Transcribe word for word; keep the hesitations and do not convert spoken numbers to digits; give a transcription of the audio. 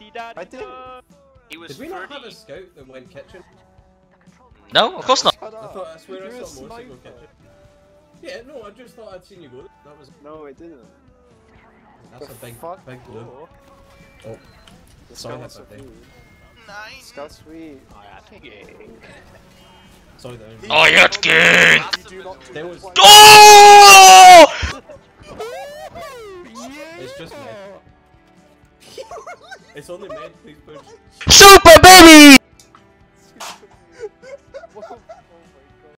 I did. He was Did we not thirty. have a scout that went kitchen? No, of course not. I thought I swear I saw Morse go kitchen. Yeah, no, I just thought I'd seen you go. That was. No, it didn't. That's the a big, fuck? big blue. Oh. Oh. The Sorry, Scout's that's so a thing. sweet. Nice. Scout's sweet. Sorry, that was. Oh, you're good. There was. Oh! It's just men. It's only men, please push. Super baby!